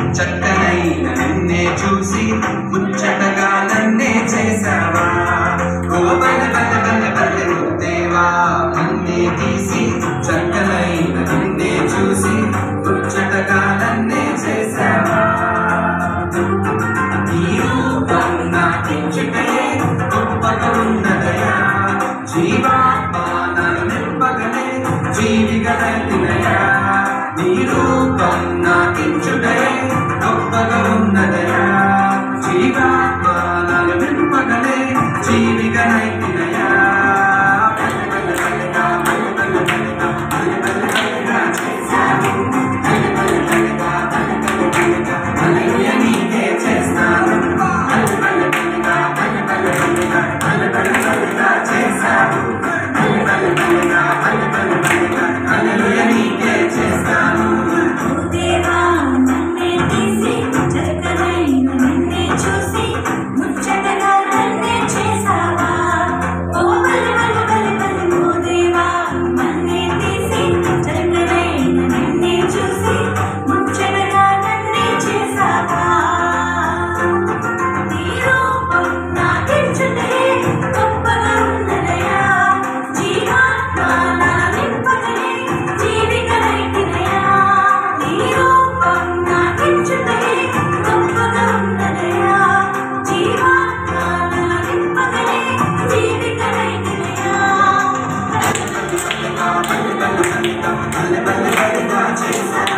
చక్కనైన నిన్నే చూసి ముచ్చటగా నన్నే చేసావా ఓ బలె బలె బలె బలె దేవా నన్నే తీసి చక్కనైన నిన్నే చూసి ముచ్చటగా నన్నే చేసావా ఈ రూపం నాకించుటయే గొప్పగా ఉన్నదయా జీవాత్మ నన్ను నింపగలే జీవిగలైనయా నీ రూపం నాకించుటయే గొప్పగా ఉన్నదయా జీవాత్మ నన్ను నింపగలే జీవిగలైనయా Bale bale bale bale